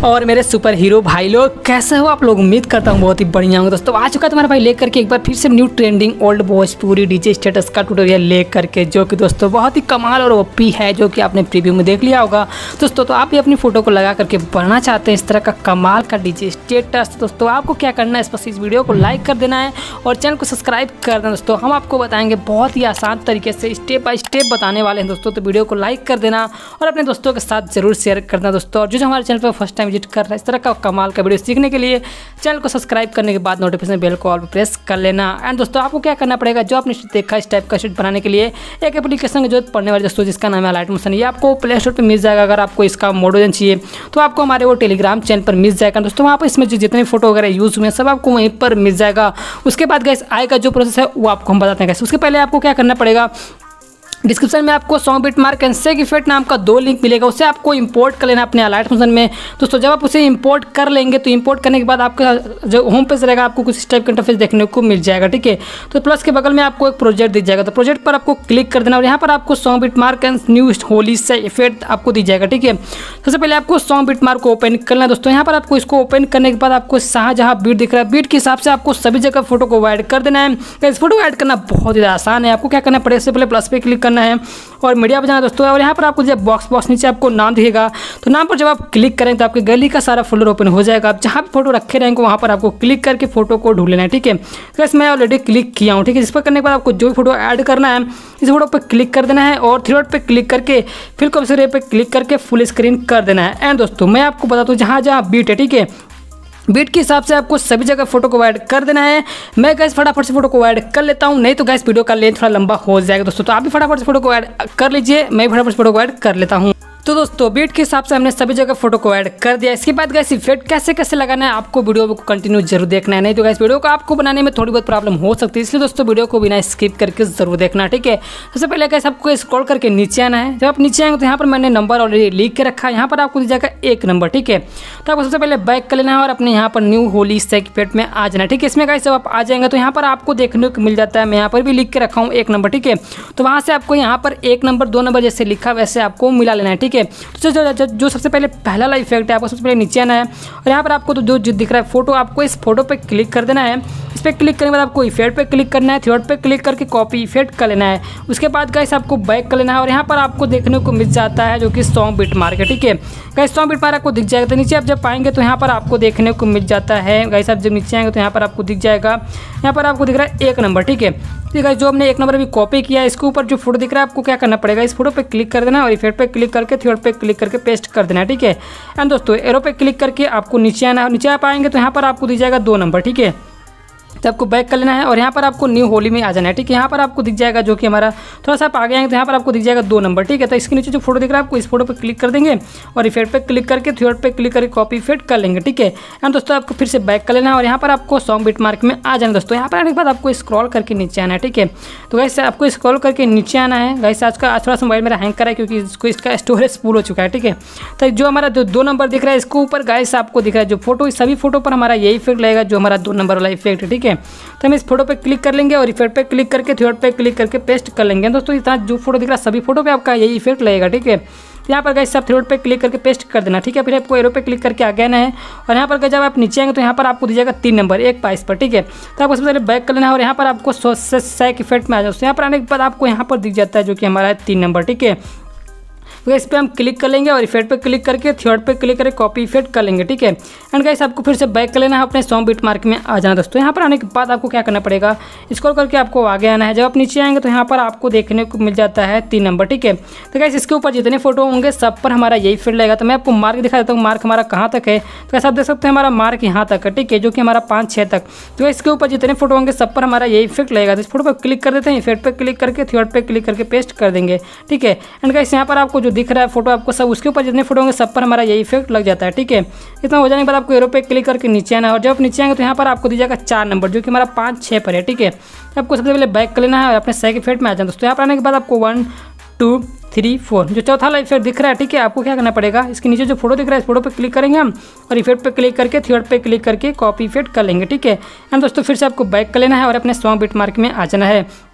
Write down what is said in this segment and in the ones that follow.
और मेरे super hero भाई लोग कैसे हो आप लोग। उम्मीद करता हूँ बहुत ही बढ़िया होंगे। दोस्तों आ चुका है तुम्हारा भाई लेकर के एक बार फिर से new trending old Bhojpuri DJ status का ट्यूटोरियल लेकर के, जो कि दोस्तों बहुत ही कमाल और ओपी है, जो कि आपने प्रीव्यू में देख लिया होगा। दोस्तों तो आप भी अपनी फोटो को लगा करके बनाना चाहते हैं इस तरह का कमाल का डीजे स्टेटस। दोस्तों आपको क्या करना है, बस इस वीडियो को लाइक कर देना है और चैनल को सब्सक्राइब कर देना। दोस्तों हम आपको बताएंगे बहुत ही आसान तरीके से, स्टेप बाय स्टेप बताने वाले हैं दोस्तों। तो वीडियो को लाइक कर देना और अपने दोस्तों के साथ जरूर शेयर करना दोस्तों। और जो हमारे चैनल पर फर्स्ट टाइम विजिट कर रहा है इस तरह का कमाल का वीडियो सीखने के लिए, चैनल को सब्सक्राइब करने के बाद नोटिफिकेशन बेल को ऑल पर प्रेस कर लेना। एंड दोस्तों आपको क्या करना पड़ेगा, जो आपने देखा इस टाइप का शीट बनाने के लिए एक एप्लीकेशन की जरूरत पड़ने वाली दोस्तों, जिसका नाम है लाइट मोशन। ये आपको प्ले स्टोर पर मिल जाएगा। अगर आपको इसका मॉडल चाहिए तो आपको हमारे वो टेलीग्राम चैनल पर मिल जाएगा दोस्तों। वहाँ पर इसमें जो जितने फोटो वगैरह यूज़ हुए हैं सब आपको वहीं पर मिल जाएगा। उसके बाद गाइस आएगा जो प्रोसेस है वो आपको हम बताते हैं गाइस। उसके पहले आपको क्या करना पड़ेगा, डिस्क्रिप्शन में आपको सॉन्ग बिट मार्क एंड सेक इफेक्ट नाम का 2 लिंक मिलेगा, उसे आपको इंपोर्ट कर लेना अपने लाइट मोशन में दोस्तों। जब आप उसे इंपोर्ट कर लेंगे तो इंपोर्ट करने के बाद आपका जो होम पेज रहेगा आपको कुछ इस टाइप का इंटरफेस देखने को मिल जाएगा, ठीक है। तो प्लस के बगल में आपको एक प्रोजेक्ट दिख जाएगा, तो प्रोजेक्ट पर आपको क्लिक कर देना और यहाँ पर आपको song bit mark and new Holi से इफेक्ट आपको दी जाएगा, ठीक है। सबसे पहले आपको सॉन्ग बिट मार्क को ओपन करना दोस्तों। यहाँ पर आपको इसको ओपन करने के बाद आपको जहाँ बीट दिख रहा है, बीट के हिसाब से आपको सभी जगह फोटो को ऐड कर देना है। इस फोटो को ऐड करना बहुत ही आसान है। आपको क्या करना पड़ेगा, इससे पहले प्लस पे क्लिक करना है और मीडिया पे जाना दोस्तों। और यहाँ पर आपको जब बॉक्स नीचे आपको नाम दिखेगा, तो नाम पर जब आप क्लिक करें तो आपके गैलरी का सारा फोल्डर ओपन हो जाएगा। आप जहाँ भी फोटो रखे रहेंगे वहाँ पर आपको क्लिक करके फोटो को ढूंढ लेना है, ठीक है। तो मैं ऑलरेडी क्लिक किया हूँ, ठीक है। इस पर करने के बाद आपको जो भी फोटो ऐड करना है इस फोटो पर क्लिक कर देना है और थ्री डॉट पे क्लिक करके फिर कैप्चर पे क्लिक करके फुल स्क्रीन कर देना है। एंड दोस्तों मैं आपको बताता हूँ जहाँ जहाँ बीट है, ठीक है, बीट के हिसाब से आपको सभी जगह फोटो को ऐड कर देना है। मैं गैस फटाफट से फोटो को ऐड कर लेता हूं, नहीं तो गैस वीडियो का लेंथ थोड़ा लंबा हो जाएगा दोस्तों। तो आप भी फटाफट से फोटो को ऐड कर लीजिए, मैं फटाफट से फोटो को ऐड कर लेता हूं। तो दोस्तों बीट के हिसाब से हमने सभी जगह फोटो को ऐड कर दिया। इसके बाद गैस इफेक्ट कैसे कैसे लगाना है आपको वीडियो को कंटिन्यू जरूर देखना है, नहीं तो गैस वीडियो को आपको बनाने में थोड़ी बहुत प्रॉब्लम हो सकती है। इसलिए दोस्तों वीडियो को बिना स्किप करके जरूर देखना, ठीक है। सबसे पहले गैस आपको स्क्रॉल करके नीचे आना है। जब आप नीचे आएंगे तो यहाँ पर मैंने नंबर ऑलरेडी लिख के रखा है, यहाँ पर आपको दी जाएगा 1 नंबर, ठीक है। तो आपको सबसे पहले बैक कर लेना है और अपने यहाँ पर न्यू होली सेक इफेक्ट में आ जाना है, ठीक है। इसमें गैस जब आप आ जाएंगे तो यहाँ पर आपको देखने को मिल जाता है, मैं यहाँ पर भी लिख के रखा हूँ 1 नंबर, ठीक है। तो वहाँ से आपको यहाँ पर 1 नंबर 2 नंबर जैसे लिखा वैसे आपको मिला लेना है, ठीक है। तो जो सबसे पहले पहला वाला इफेक्ट है आपको सबसे पहले नीचे आना है और यहाँ पर आपको तो जो दिख रहा है फोटो, आपको इस फोटो पे क्लिक कर देना है। इस पर क्लिक करने के बाद आपको इफेक्ट पे क्लिक करना है, थर्ड पे क्लिक करके कॉपी इफेक्ट कर लेना है। उसके बाद गाइस आपको बैक कर लेना है और यहाँ पर आपको देखने को मिल जाता है जो कि सॉन्ग बिट मार्क है, ठीक है। गाइस सॉन्ग बिट मार्क आपको दिख जाएगा। तो नीचे आप जब पाएंगे तो यहाँ पर आपको देखने को मिल जाता है। गाइस आप जब नीचे आएंगे तो यहाँ पर आपको दिख जाएगा, यहाँ पर आपको दिख रहा है 1 नंबर, ठीक है। ठीक है, जो हमने 1 नंबर अभी कॉपी किया है इसके ऊपर जो फोटो दिख रहा है आपको क्या करना पड़ेगा, इस फोटो पे क्लिक कर देना और इफेक्ट पे क्लिक करके थर्ड पे क्लिक करके पेस्ट कर देना है, ठीक है। एंड दोस्तों एरो पे क्लिक करके आपको नीचे आना है और नीचे आप आएंगे तो यहाँ पर आपको दी जाएगा 2 नंबर, ठीक है। तो आपको बैक कर लेना है और यहाँ पर आपको न्यू होली में आ जाना है, ठीक है। यहाँ पर आपको दिख जाएगा जो कि हमारा थोड़ा सा आप आगे आएंगे तो यहाँ पर आपको दिख जाएगा 2 नंबर, ठीक है। तो इसके नीचे जो फोटो दिख रहा है आपको इस फोटो पे क्लिक कर देंगे और इफेक्ट पे क्लिक करके थर्ड पे क्लिक करके कॉपी इफेक्ट कर लेंगे, ठीक है। एंड दोस्तों आपको फिर से बैक कर लेना है और यहाँ पर आपको सॉन्ग बिट मार्क में आ जाना दोस्तों। यहाँ पर आने के बाद आपको स्क्रॉल करके नीचे आना है, ठीक है। तो गैस आपको स्क्रॉल करके नीचे आना है। गैस आज थोड़ा सा मोबाइल मेरा हैंग करा है क्योंकि इसका स्टोरेज फुल हो चुका है, ठीक है। तो जो हमारा जो 2 नंबर दिख रहा है इसके ऊपर गैस आपको दिख रहा है जो फोटो, सभी फोटो पर हमारा यही इफेक्ट लगेगा जो हमारा 2 नंबर वाला इफेक्ट है, ठीक है। तो हम इस फोटो पे क्लिक कर लेंगे और इफेक्ट पे क्लिक करके थर्ड पे क्लिक करके पेस्ट कर लेंगे दोस्तों। इतना जो फोटो दिख रहा है सभी फोटो पे आपका यही इफेक्ट लगेगा, ठीक है। यहाँ पर गाइस आप थर्ड पे क्लिक करके पेस्ट कर देना, ठीक है। फिर आपको एरो पे क्लिक करके आगे आना है और यहाँ पर जब आप नीचे आएंगे तो यहाँ पर आपको दीजिएगा 3 नंबर 1 पाइस पर, ठीक है। तो आपको सबसे पहले बैक कर लेना है और यहाँ पर आपको सेक इफेक्ट में आ जाओ। यहाँ पर आने के बाद आपको यहाँ पर दिख जाता है जो कि हमारा है 3 नंबर, ठीक है। तो इस पर हम क्लिक कर लेंगे और इफेक्ट पे क्लिक करके थर्ड पे क्लिक करके कॉपी इफेक्ट कर लेंगे, ठीक है। एंड गाइस आपको फिर से बैक कर लेना है, अपने सॉन्ग बिट मार्क में आ जाना दोस्तों। यहाँ पर आने के बाद आपको क्या करना पड़ेगा, स्क्रॉल करके आपको आगे आना है। जब आप नीचे आएंगे तो यहाँ पर आपको देखने को मिल जाता है 3 नंबर, ठीक है। तो गाइस इसके ऊपर जितने फोटो होंगे सब पर हमारा यही इफेक्ट लगेगा। तो मैं आपको मार्क दिखा देता हूँ, मार्क हमारा कहाँ तक है। तो गाइस आप देख सकते हैं हमारा मार्क यहाँ तक है, ठीक है, जो कि हमारा 5-6 तक। तो इसके ऊपर जितने फोटो होंगे सब पर हमारा यही इफेक्ट लगेगा। तो इस फोटो पर क्लिक कर देते हैं, इफेक्ट पे क्लिक करके थर्ड पे क्लिक करके पेस्ट कर देंगे, ठीक है। एंड गाइस यहाँ पर आपको जो दिख रहा है फोटो आपको सब उसके ऊपर जितने फोटो होंगे सब पर हमारा यही इफेक्ट लग जाता है, ठीक है। इतना हो जाने के बाद आपको एरो पे क्लिक करके नीचे आना है और जब आप नीचे आएंगे तो यहाँ पर आपको दीजिएगा 4 नंबर जो कि हमारा 5-6 पर है, ठीक है। आपको सबसे पहले बैक कर लेना है और अपने सेक इफेक्ट में आ जाना दोस्तों। यहाँ पर आने के बाद आपको 1 2 3 4 जो चौथा वाला इफेक्ट दिख रहा है, ठीक है। आपको क्या करना पड़ेगा, इसके नीचे जो फोटो दिख रहा है इस फोटो पे क्लिक करेंगे हम और इफेक्ट पे क्लिक करके थर्ड पे क्लिक करके कॉपी इफेक्ट कर लेंगे, ठीक है। एंड दोस्तों फिर से आपको बैक कर लेना है और अपने सॉन्ग बिट मार्क में आ जाना है।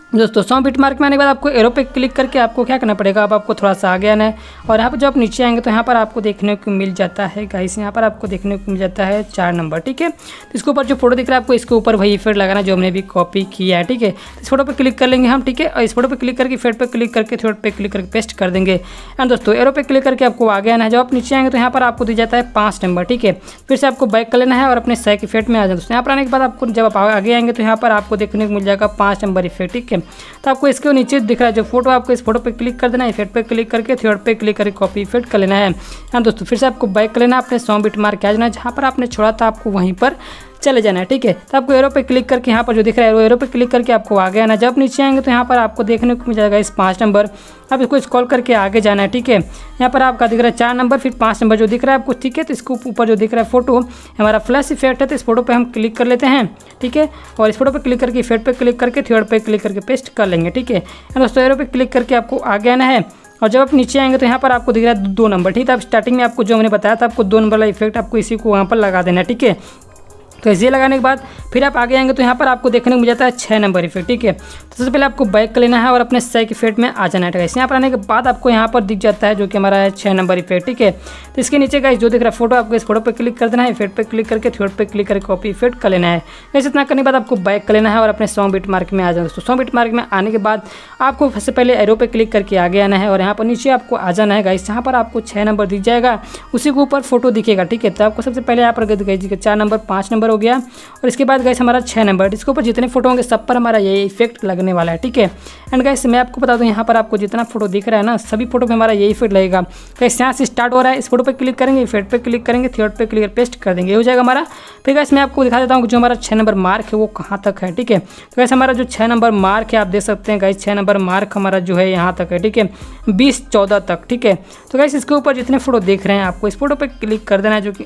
दोस्तों 100 बिट मार्क में आने के बाद आपको एरो पे क्लिक करके आपको क्या करना पड़ेगा, अब आपको थोड़ा सा आगे आना है और यहाँ पर जब आप नीचे आएंगे तो यहाँ पर आपको देखने को मिल जाता है गाइस, यहाँ पर आपको देखने को मिल जाता है 4 नंबर। ठीक है, तो इसके ऊपर जो फोटो दिख रहा है आपको इसके ऊपर वही इफेक्ट लगाना जो हमने भी कॉपी किया है। ठीक है, इस फोटो पर क्लिक कर लेंगे हम। ठीक है, और इस फोटो पर क्लिक करके इफेक्ट पर क्लिक करके थ्रेड पे क्लिक करके पेस्ट कर देंगे। एंड दोस्तों एरो पे क्लिक करके आपको आगे आना है। जब आप नीचे आएंगे तो यहाँ पर आपको दी जाता है 5 नंबर। ठीक है, फिर से आपको बैक कर लेना है और अपने सेक इफेक्ट में आ जाए। दोस्तों यहाँ पर आने के बाद आपको जब आप आगे आएंगे तो यहाँ पर आपको देखने को मिल जाएगा 5 नंबर इफेक्ट। ठीक है, तो आपको इसके नीचे दिख रहा है जो फोटो, आपको इस फोटो पे क्लिक कर देना है, इफेक्ट पे क्लिक करके थ्रेड पे क्लिक करके कॉपी इफेक्ट कर लेना है। हाँ दोस्तों, फिर से आपको बैक कर लेना है, अपने 100 बिट मार्क आ जाना है, जहाँ पर आपने छोड़ा था आपको वहीं पर चले जाना है। ठीक है, तो आपको एरो पे क्लिक करके यहाँ पर जो दिख रहा है एरो पे क्लिक करके आपको आगे आना है। जब नीचे आएंगे तो यहाँ पर आपको देखने को मिल जाएगा इस 5 नंबर, अब इसको स्क्रॉल करके आगे जाना है। ठीक है, यहाँ पर आपका दिख रहा है 4 नंबर फिर 5 नंबर जो दिख रहा है आपको। ठीक है, तो इसको ऊपर जो दिख रहा है फोटो हमारा फ्लैश इफेक्ट है, तो इस फोटो पे हम क्लिक कर लेते हैं। ठीक है, और इस फोटो पे क्लिक करके इफेक्ट पे क्लिक करके थ्रेड पे क्लिक करके पेस्ट कर लेंगे। ठीक है, दोस्तों एरो पे क्लिक करके आपको आगे आना है और जब आप नीचे आएंगे तो यहाँ पर आपको दिख रहा है 2 नंबर। ठीक है, अब स्टार्टिंग में आपको जो मैंने बताया था आपको 2 नंबर वाला इफेक्ट आपको इसी को वहाँ पर लगा देना है। ठीक है, तो ऐसे लगाने के बाद फिर आप आगे आएंगे तो यहाँ पर आपको देखने को मिल जाता है 6 नंबर इफेक्ट। ठीक है, तो सबसे पहले आपको बैक कर लेना है और अपने सेक इफेक्ट में आ जाना है। गाइस यहाँ पर आने के बाद आपको यहाँ पर दिख जाता है जो कि हमारा है 6 नंबर इफेक्ट। ठीक है, तो इसके नीचे गाइस जो दिख रहा है फोटो, आपको इस फोटो पे क्लिक कर देना है, इफेक्ट पे क्लिक करके थ्रेड पे क्लिक करके कॉपी इफेक्ट कर लेना है। गाइस इतना करने के बाद आपको बैक कर लेना है और अपने 100 बिट मार्क में आ जाना है। दोस्तों 100 बिट मार्क में आने के बाद आपको सबसे पहले एरो पे क्लिक करके आगे आना है और यहाँ पर नीचे आपको आ जाना है। गाइस यहाँ पर आपको 6 नंबर दिख जाएगा, उसी के ऊपर फोटो दिखेगा। ठीक है, तो आपको सबसे पहले यहाँ पर 4 नंबर 5 नंबर हो गया और इसके बाद गाइस हमारा 6 नंबर, इसके ऊपर जितने फोटो होंगे सब पर हमारा ये इफेक्ट लगने वाला है। ठीक है, एंड गाइस मैं आपको बता दूं यहाँ पर आपको जितना फोटो दिख रहा है ना सभी फोटो पे हमारा ये इफेक्ट लगेगा। गाइस यहाँ से स्टार्ट हो रहा है, इस फोटो पे क्लिक करेंगे, इफेक्ट पे क्लिक करेंगे, थ्रेड पे क्लिक पेस्ट कर देंगे, ये हो जाएगा हमारा। फिर गाइस मैं आपको दिखा देता हूँ जो हमारा 6 नंबर मार्क है वो कहाँ तक है। ठीक है, तो गाइस हमारा जो 6 नंबर मार्क है आप देख सकते हैं गाइस 6 नंबर मार्क हमारा जो है यहाँ तक है। ठीक है, 20-14 तक। ठीक है, तो गाइस इसके ऊपर जितने फोटो देख रहे हैं आपको इस फोटो पे क्लिक कर देना है जो कि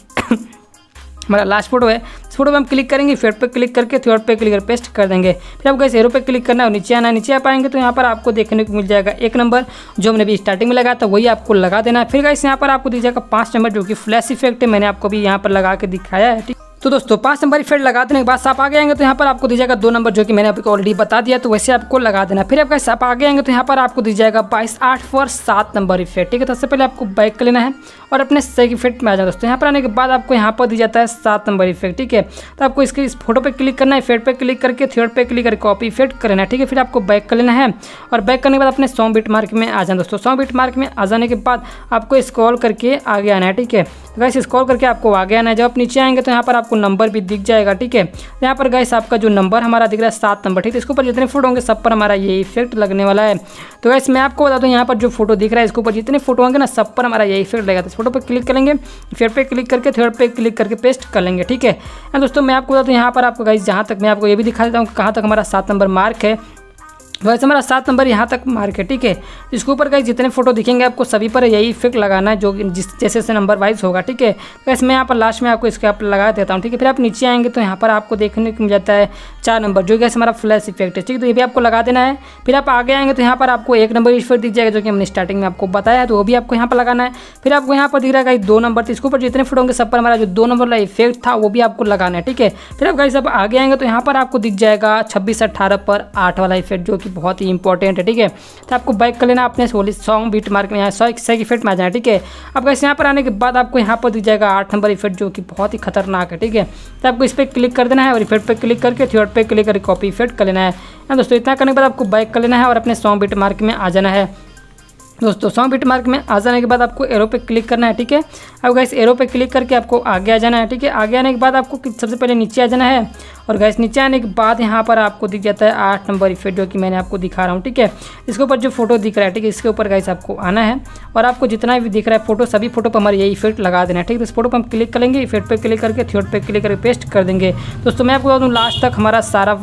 हमारा लास्ट फोटो है। इस फोटो पे हम क्लिक करेंगे, इफेक्ट पे क्लिक करके थ्रेड पे क्लिक कर पेस्ट कर देंगे। फिर आपको इस एरो पे क्लिक करना है और नीचे आना है। नीचे आप आएंगे तो यहाँ पर आपको देखने को मिल जाएगा 1 नंबर जो हमने भी स्टार्टिंग में लगाया था वही आपको लगा देना है। फिर गाइस यहाँ पर आपको दिख जाएगा 5 नंबर जो कि फ्लैश इफेक्ट है, मैंने आपको भी यहाँ पर लगा के दिखाया है। ठीक, तो दोस्तों 5 नंबर इफेक्ट लगा देने के बाद आप आगे आएंगे तो यहाँ पर आपको दिख जाएगा 2 नंबर जो कि मैंने आपको ऑलरेडी बता दिया, तो वैसे आपको लगा देना। फिर आप आगे आएंगे तो यहाँ पर आपको दिख जाएगा 22-8 for 7 नंबर इफेक्ट। ठीक है, तो सबसे पहले आपको बैक कर लेना है और अपने सेक इफेक्ट में आ जाना। दोस्तों यहाँ पर आने के बाद आपको यहाँ पर दिख जाता है 7 नंबर इफेक्ट। ठीक है, तो आपको इसके इस फोटो पे क्लिक करना है, इफेक्ट पे क्लिक करके थ्रेड पे क्लिक करके कॉपी इफेक्ट कर लेना है। ठीक है, फिर आपको बैक कर लेना है और बैक करने के बाद अपने 100 बिट मार्क में आ जाना। दोस्तों 100 बिट मार्क में आ जाने के बाद आपको स्क्रॉल करके आगे आना है। ठीक है, गाइस स्क्रॉल करके आपको आगे आना है। जब आप नीचे आएंगे तो यहाँ पर आपको नंबर भी दिख जाएगा। ठीक है, यहाँ पर गाइस आपका जो नंबर हमारा दिख रहा है 7 नंबर। ठीक है, इसके ऊपर जितने फोटो होंगे सब पर हमारा ये इफेक्ट लगने वाला है। तो गाइस मैं आपको बता दूँ यहाँ पर जो फोटो दिख रहा है इसके ऊपर जितने फोटो होंगे ना सब पर हमारा ये इफेक्ट लगेगा। तो इस फोटो पर क्लिक करेंगे, फिर पे क्लिक करके थ्रेड पे क्लिक करके पेस्ट कर लेंगे। ठीक है, दोस्तों मैं आपको बता दूँ यहाँ पर आपको गाइस जहाँ तक मैं आपको ये भी दिखा देता हूँ कहाँ तक हमारा 7 नंबर मार्क है। वैसे हमारा 7 नंबर यहाँ तक मार्क है। ठीक है, इसके ऊपर गाइस जितने फोटो दिखेंगे आपको सभी पर यही इफेक्ट लगाना है जो जैसे जैसे नंबर वाइज होगा। ठीक है, गाइस मैं यहाँ पर लास्ट में आपको इसके आप लगा देता हूँ। ठीक है, फिर आप नीचे आएंगे तो यहाँ पर आपको देखने को मिल जाता है 4 नंबर जो गाइस हमारा फ्लैश इफेक्ट है। ठीक है, तो ये भी आपको लगा देना है। फिर आप आगे आएंगे तो यहाँ पर आपको 1 नंबर इफेक्ट दिख जाएगा जो कि हमने स्टार्टिंग में आपको बताया है, तो वो भी आपको यहाँ पर लगाना है। फिर आपको यहाँ पर दिख रहा है 2 नंबर, तो इसके ऊपर जितने फोटो होंगे सब पर हमारा जो 2 नंबर वाला इफेक्ट था वो भी आपको लगाना है। ठीक है, फिर आप गाइस अब आगे आएंगे तो यहाँ पर आपको दिख जाएगा 26-18 पर 8 वाला इफेक्ट जो कि बहुत ही इंपॉर्टेंट है। ठीक है, तो आपको बैक कर लेना अपने 100 बिट मार्क में, यहाँ सेक इफेक्ट में आ जाना। ठीक है, अब गाइस यहाँ पर आने के बाद आपको यहाँ पर दिख जाएगा 8 नंबर इफेक्ट जो कि बहुत ही खतरनाक है। ठीक है, तो आपको इस पर क्लिक कर देना है और इफेक्ट पे क्लिक करके थ्रेड पे क्लिक करके कॉपी इफेक्ट कर लेना है। दोस्तों इतना करने के बाद आपको बैक कर लेना है और अपने 100 बिट मार्क में आ जाना है। दोस्तों 100 बिट मार्क में आ जाने के बाद आपको एरो पे क्लिक करना है। ठीक है, अब गाइस एरो पे क्लिक करके आपको आगे आ जाना है। ठीक है, आगे आने के बाद आपको सबसे पहले नीचे आ जाना है और गाइस नीचे आने के बाद यहाँ पर आपको दिख जाता है 8 नंबर इफेक्ट जो कि मैंने आपको दिखा रहा हूँ। ठीक है, इसके ऊपर जो फोटो दिख रहा है, ठीक है, इसके ऊपर गाइस आपको आना है और आपको जितना भी दिख रहा है फोटो सभी फोटो पर हमारे ये इफेक्ट लगा देना है। ठीक है, तो इस फोटो पर हम क्लिक करेंगे, इफेक्ट पे क्लिक करके थ्रेड पे क्लिक करके पेस्ट कर देंगे। दोस्तों मैं आपको बता दूँ लास्ट तक हमारा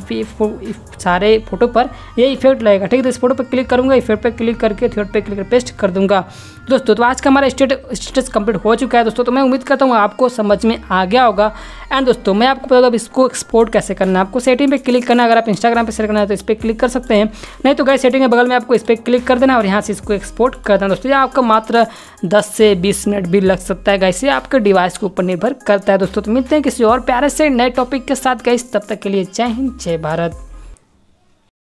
सारे फोटो पर ये इफेक्ट लगेगा। ठीक है, तो इस फोटो पर क्लिक करूँगा, इफेक्ट पे क्लिक करके थ्रेड पे क्लिक करके पेस्ट कर दूँगा। दोस्तों तो आज का हमारा स्टेटस कंप्लीट हो चुका है। दोस्तों तो मैं उम्मीद करता हूँ आपको समझ में आ गया होगा। एंड दोस्तों मैं आपको बता दूँ इसको एक्सपोर्ट कैसे करना है। आपको सेटिंग पे क्लिक करना है, अगर आप इंस्टाग्राम पे शेयर करना है तो इस पर क्लिक कर सकते हैं, नहीं तो गाइस सेटिंग के बगल में आपको इस पर क्लिक कर देना और यहाँ से इसको एक्सपोर्ट कर देना। दोस्तों ये आपका मात्र 10 से 20 मिनट भी लग सकता है गाइस, ये आपके डिवाइस के ऊपर निर्भर करता है। दोस्तों तो मिलते हैं किसी और प्यारे से नए टॉपिक के साथ गाइस, तब तक के लिए जय हिंद जय भारत।